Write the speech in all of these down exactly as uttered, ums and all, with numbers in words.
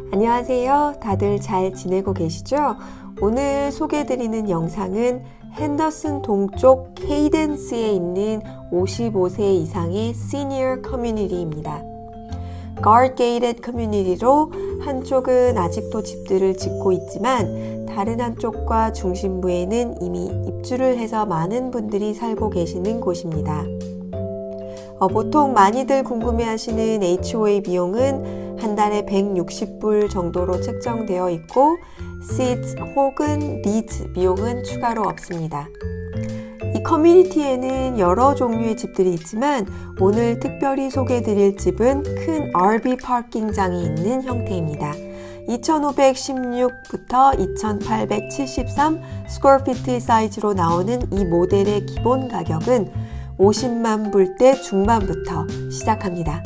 안녕하세요. 다들 잘 지내고 계시죠? 오늘 소개해드리는 영상은 핸더슨 동쪽 케이던스에 있는 오십오 세 이상의 시니어 커뮤니티입니다. Guard Gated 커뮤니티로 한쪽은 아직도 집들을 짓고 있지만 다른 한쪽과 중심부에는 이미 입주를 해서 많은 분들이 살고 계시는 곳입니다. 어, 보통 많이들 궁금해하시는 에이치오에이 비용은 한 달에 백육십 불 정도로 책정되어 있고 시트 혹은 리즈 비용은 추가로 없습니다. 이 커뮤니티에는 여러 종류의 집들이 있지만 오늘 특별히 소개해드릴 집은 큰 알비 파킹장이 있는 형태입니다. 이천오백십육부터 이천팔백칠십삼 스퀘어피트 사이즈로 나오는 이 모델의 기본 가격은 오십만 불대 중반부터 시작합니다.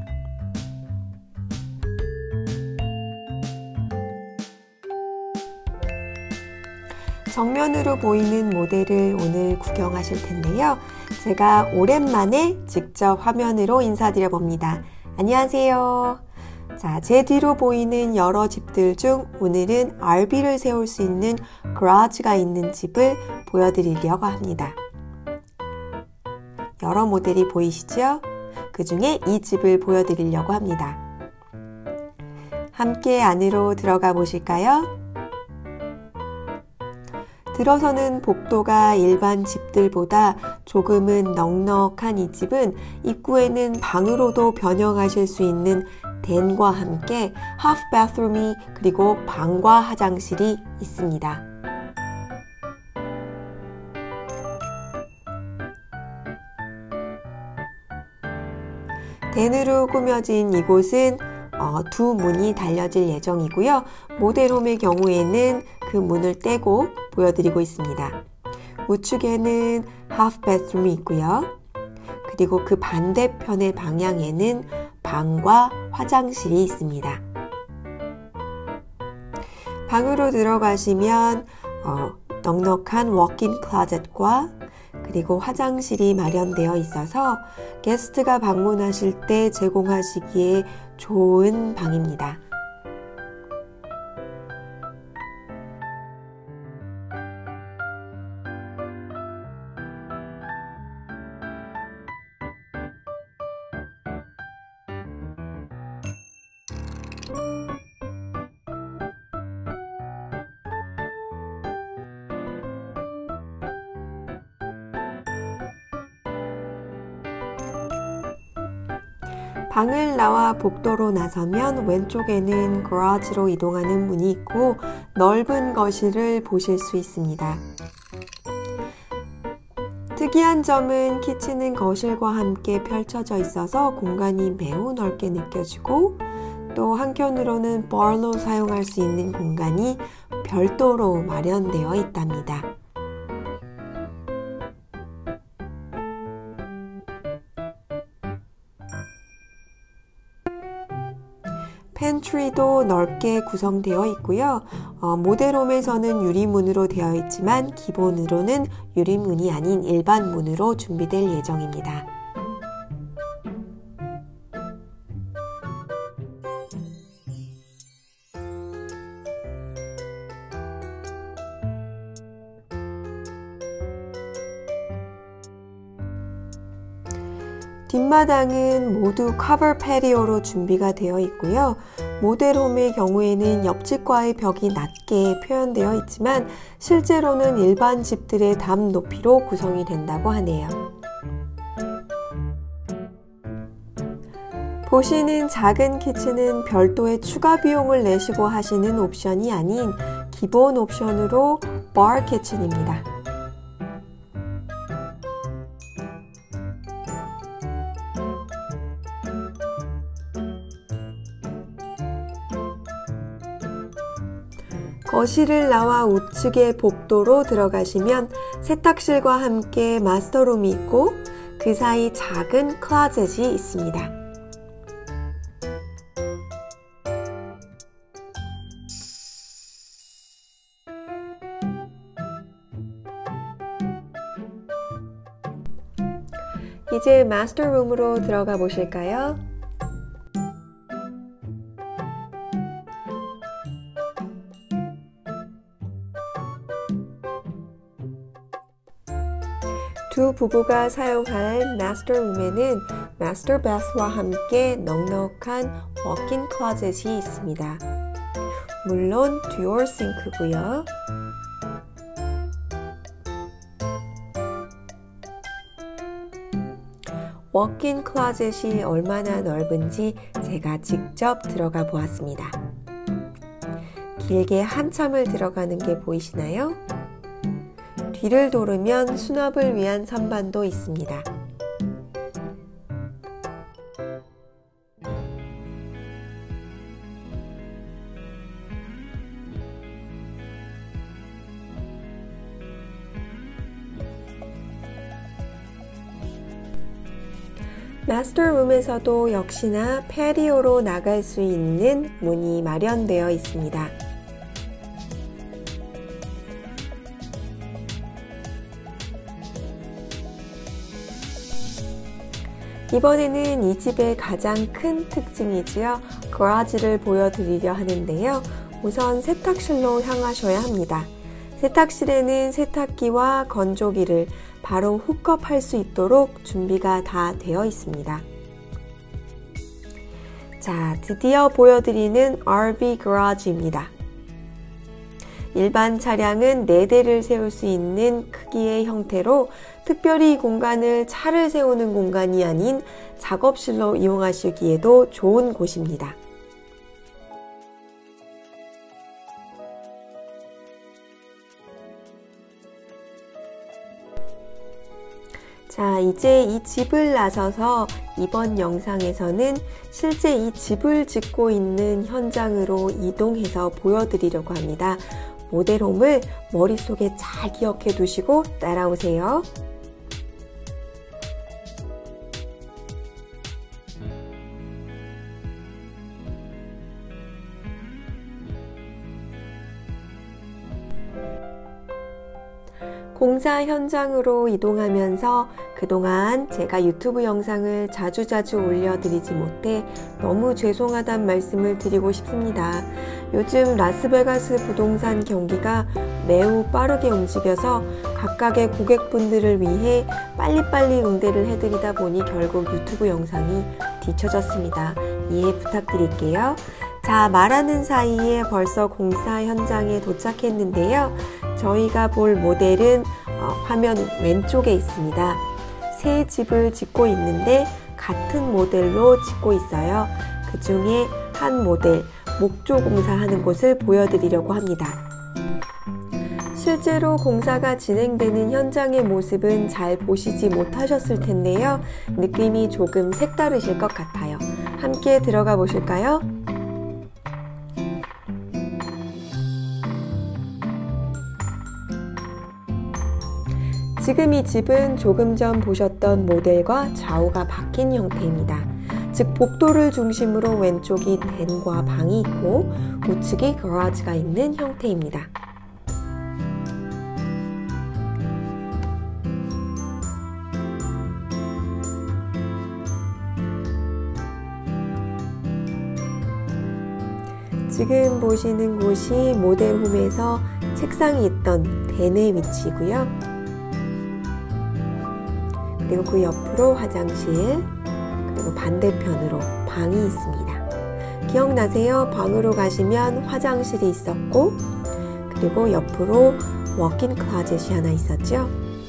정면으로 보이는 모델을 오늘 구경하실 텐데요. 제가 오랜만에 직접 화면으로 인사드려 봅니다. 안녕하세요. 자, 제 뒤로 보이는 여러 집들 중 오늘은 알비를 세울 수 있는 거라지가 있는 집을 보여드리려고 합니다. 여러 모델이 보이시죠? 그 중에 이 집을 보여드리려고 합니다. 함께 안으로 들어가 보실까요? 들어서는 복도가 일반 집들보다 조금은 넉넉한 이 집은 입구에는 방으로도 변형하실 수 있는 덴과 함께 하프 바스룸이 그리고 방과 화장실이 있습니다. 덴으로 꾸며진 이곳은 어, 두 문이 달려질 예정이고요. 모델홈의 경우에는 그 문을 떼고 보여드리고 있습니다. 우측에는 하프 베드룸이 있고요. 그리고 그 반대편의 방향에는 방과 화장실이 있습니다. 방으로 들어가시면 어, 넉넉한 워크인 클로젯과 그리고 화장실이 마련되어 있어서 게스트가 방문하실 때 제공하시기에 좋은 방입니다. 방을 나와 복도로 나서면 왼쪽에는 거라지로 이동하는 문이 있고 넓은 거실을 보실 수 있습니다. 특이한 점은 키친은 거실과 함께 펼쳐져 있어서 공간이 매우 넓게 느껴지고 또 한켠으로는 바로 사용할 수 있는 공간이 별도로 마련되어 있답니다. 팬트리도 넓게 구성되어 있고요. 어, 모델홈에서는 유리문으로 되어 있지만 기본으로는 유리문이 아닌 일반 문으로 준비될 예정입니다. 뒷마당은 모두 커버 패티오로 준비가 되어 있고요. 모델홈의 경우에는 옆집과의 벽이 낮게 표현되어 있지만 실제로는 일반 집들의 담 높이로 구성이 된다고 하네요. 보시는 작은 키친은 별도의 추가 비용을 내시고 하시는 옵션이 아닌 기본 옵션으로 바 키친입니다. 거실을 나와 우측의 복도로 들어가시면 세탁실과 함께 마스터룸이 있고 그 사이 작은 클로젯이 있습니다. 이제 마스터룸으로 들어가 보실까요? 두 부부가 사용할 마스터룸에는 마스터 바스와 함께 넉넉한 워크인 클로젯이 있습니다. 물론 듀얼 싱크고요. 워크인 클로젯이 얼마나 넓은지 제가 직접 들어가 보았습니다. 길게 한참을 들어가는 게 보이시나요? 뒤를 돌으면 수납을 위한 선반도 있습니다. 마스터룸에서도 역시나 패티오로 나갈 수 있는 문이 마련되어 있습니다. 이번에는 이 집의 가장 큰 특징이지요. 거라지를 보여드리려 하는데요. 우선 세탁실로 향하셔야 합니다. 세탁실에는 세탁기와 건조기를 바로 훅업할 수 있도록 준비가 다 되어 있습니다. 자, 드디어 보여드리는 알브이 거라지입니다. 일반 차량은 네 대를 세울 수 있는 크기의 형태로 특별히 공간을 차를 세우는 공간이 아닌 작업실로 이용하시기에도 좋은 곳입니다. 자, 이제 이 집을 나서서 이번 영상에서는 실제 이 집을 짓고 있는 현장으로 이동해서 보여드리려고 합니다. 모델홈을 머릿속에 잘 기억해 두시고 따라오세요. 공사 현장으로 이동하면서 그동안 제가 유튜브 영상을 자주자주 올려드리지 못해 너무 죄송하다는 말씀을 드리고 싶습니다. 요즘 라스베가스 부동산 경기가 매우 빠르게 움직여서 각각의 고객분들을 위해 빨리빨리 응대를 해드리다 보니 결국 유튜브 영상이 뒤쳐졌습니다. 이해 부탁드릴게요. 자, 말하는 사이에 벌써 공사 현장에 도착했는데요. 저희가 볼 모델은 어, 화면 왼쪽에 있습니다. 새 집을 짓고 있는데 같은 모델로 짓고 있어요. 그 중에 한 모델, 목조 공사하는 곳을 보여드리려고 합니다. 실제로 공사가 진행되는 현장의 모습은 잘 보시지 못하셨을 텐데요. 느낌이 조금 색다르실 것 같아요. 함께 들어가 보실까요? 지금 이 집은 조금 전 보셨던 모델과 좌우가 바뀐 형태입니다. 즉 복도를 중심으로 왼쪽이 덴과 방이 있고 우측이 거라지가 있는 형태입니다. 지금 보시는 곳이 모델홈에서 책상이 있던 덴의 위치고요. 그리고 그 옆으로 화장실, 그리고 반대편으로 방이 있습니다. 기억나세요? 방으로 가시면 화장실이 있었고, 그리고 옆으로 워크인 클로젯이 하나 있었죠?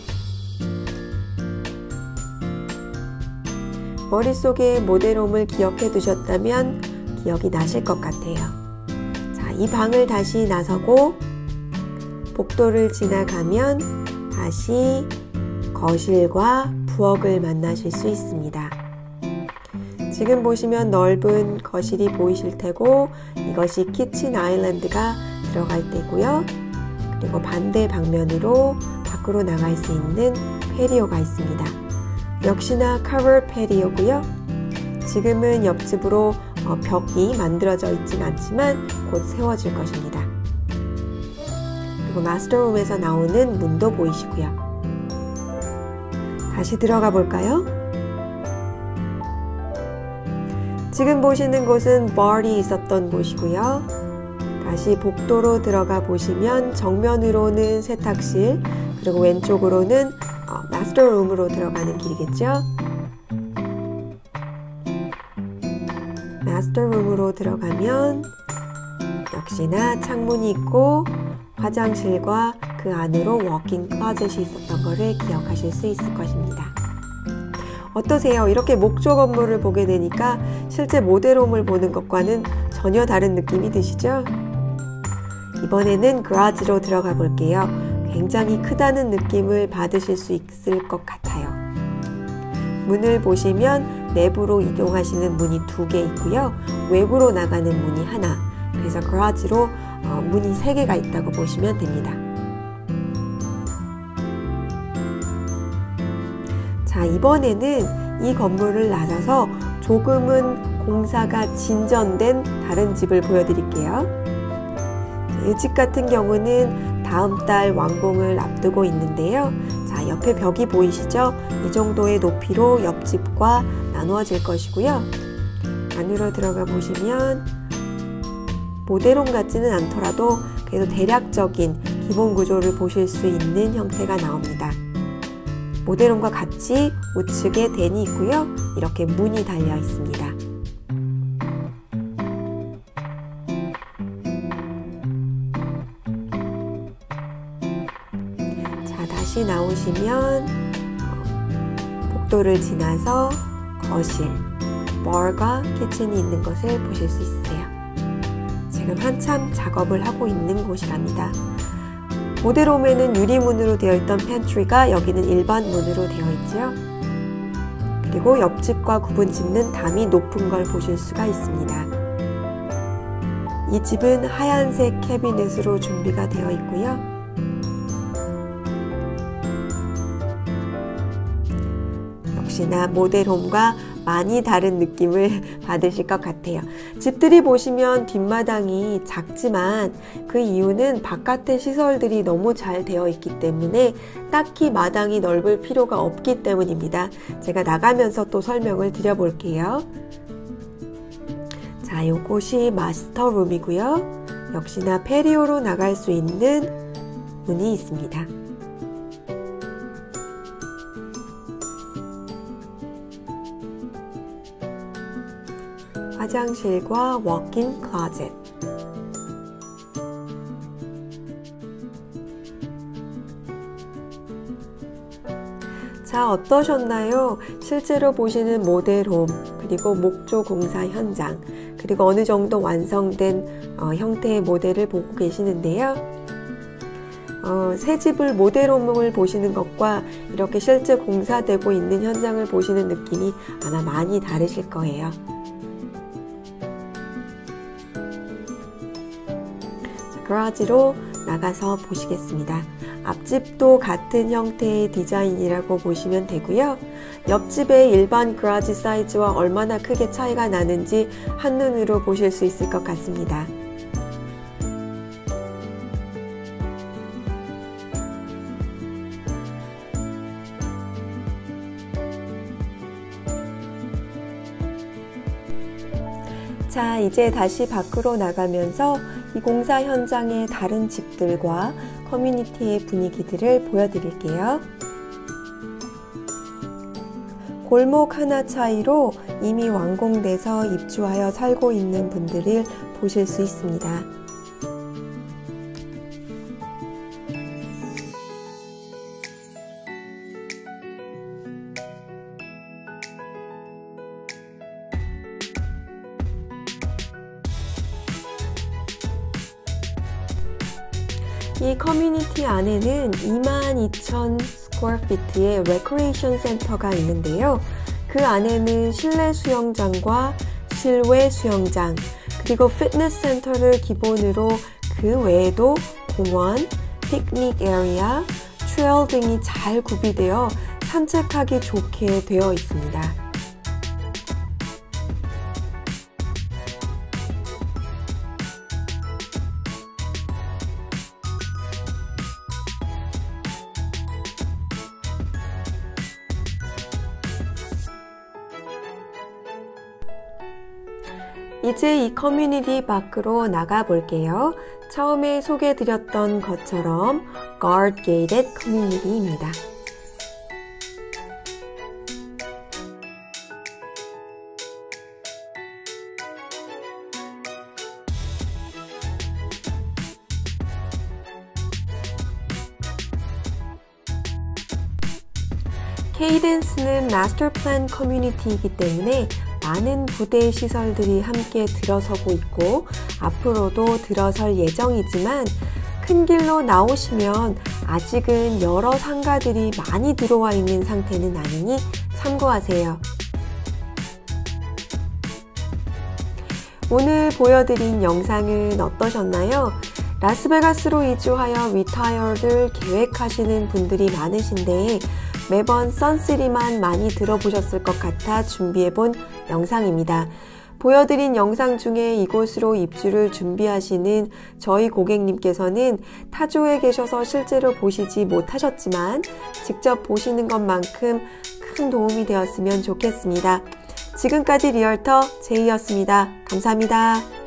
머릿속에 모델홈을 기억해 두셨다면 기억이 나실 것 같아요. 자, 이 방을 다시 나서고 복도를 지나가면 다시 거실과 부엌을 만나실 수 있습니다. 지금 보시면 넓은 거실이 보이실 테고 이것이 키친 아일랜드가 들어갈 때고요. 그리고 반대 방면으로 밖으로 나갈 수 있는 패리오가 있습니다. 역시나 covered 패리오고요. 지금은 옆집으로 어, 벽이 만들어져 있진 않지만 곧 세워질 것입니다. 그리고 마스터룸에서 나오는 문도 보이시고요. 다시 들어가 볼까요? 지금 보시는 곳은 bar이 있었던 곳이고요. 다시 복도로 들어가 보시면 정면으로는 세탁실, 그리고 왼쪽으로는 어, 마스터 룸으로 들어가는 길이겠죠? 마스터 룸으로 들어가면 역시나 창문이 있고 화장실과 그 안으로 워킹 클로젯이 있었던 것을 기억하실 수 있을 것입니다. 어떠세요? 이렇게 목조 건물을 보게 되니까 실제 모델홈을 보는 것과는 전혀 다른 느낌이 드시죠? 이번에는 그라지로 들어가 볼게요. 굉장히 크다는 느낌을 받으실 수 있을 것 같아요. 문을 보시면 내부로 이동하시는 문이 두 개 있고요. 외부로 나가는 문이 하나. 그래서 그라지로 어, 문이 세 개가 있다고 보시면 됩니다. 자, 이번에는 이 건물을 나서서 조금은 공사가 진전된 다른 집을 보여드릴게요. 이 집 같은 경우는 다음 달 완공을 앞두고 있는데요. 자, 옆에 벽이 보이시죠? 이 정도의 높이로 옆집과 나누어질 것이고요. 안으로 들어가 보시면 모델홈 같지는 않더라도 그래도 대략적인 기본 구조를 보실 수 있는 형태가 나옵니다. 모델홈과 같이 우측에 댄이 있고요. 이렇게 문이 달려 있습니다. 자, 다시 나오시면 복도를 지나서 거실, bar과 키친이 있는 것을 보실 수 있으세요. 지금 한참 작업을 하고 있는 곳이랍니다. 모델홈에는 유리문으로 되어 있던 팬트리가 여기는 일반 문으로 되어 있지요. 그리고 옆집과 구분 짓는 담이 높은 걸 보실 수가 있습니다. 이 집은 하얀색 캐비넷으로 준비가 되어 있고요. 역시나 모델홈과 많이 다른 느낌을 받으실 것 같아요. 집들이 보시면 뒷마당이 작지만 그 이유는 바깥의 시설들이 너무 잘 되어 있기 때문에 딱히 마당이 넓을 필요가 없기 때문입니다. 제가 나가면서 또 설명을 드려볼게요. 자, 요곳이 마스터룸이고요. 역시나 페리오로 나갈 수 있는 문이 있습니다. 화장실과 워킹 클로젯. 자, 어떠셨나요? 실제로 보시는 모델홈, 그리고 목조 공사 현장, 그리고 어느 정도 완성된 어, 형태의 모델을 보고 계시는데요. 어, 새 집을 모델홈을 보시는 것과 이렇게 실제 공사되고 있는 현장을 보시는 느낌이 아마 많이 다르실 거예요. 그라지로 나가서 보시겠습니다. 앞집도 같은 형태의 디자인이라고 보시면 되고요. 옆집의 일반 그라지 사이즈와 얼마나 크게 차이가 나는지 한눈으로 보실 수 있을 것 같습니다. 자, 이제 다시 밖으로 나가면서 이 공사 현장의 다른 집들과 커뮤니티의 분위기들을 보여드릴게요. 골목 하나 차이로 이미 완공돼서 입주하여 살고 있는 분들을 보실 수 있습니다. 이 커뮤니티 안에는 이만 이천 스퀘어 피트의 레크레이션 센터가 있는데요. 그 안에는 실내 수영장과 실외 수영장, 그리고 피트니스 센터를 기본으로 그 외에도 공원, 피크닉 에리아, 트레일 등이 잘 구비되어 산책하기 좋게 되어 있습니다. 이제 이 커뮤니티 밖으로 나가 볼게요. 처음에 소개해드렸던 것처럼 Guard Gated Community입니다. 케이덴스는 마스터 플랜 커뮤니티이기 때문에 많은 부대 시설들이 함께 들어서고 있고 앞으로도 들어설 예정이지만 큰 길로 나오시면 아직은 여러 상가들이 많이 들어와 있는 상태는 아니니 참고하세요. 오늘 보여드린 영상은 어떠셨나요? 라스베가스로 이주하여 리타이어를 계획하시는 분들이 많으신데 매번 선쓰리만 많이 들어보셨을 것 같아 준비해본 영상입니다. 보여드린 영상 중에 이곳으로 입주를 준비하시는 저희 고객님께서는 타주에 계셔서 실제로 보시지 못하셨지만 직접 보시는 것만큼 큰 도움이 되었으면 좋겠습니다. 지금까지 리얼터 제이였습니다. 감사합니다.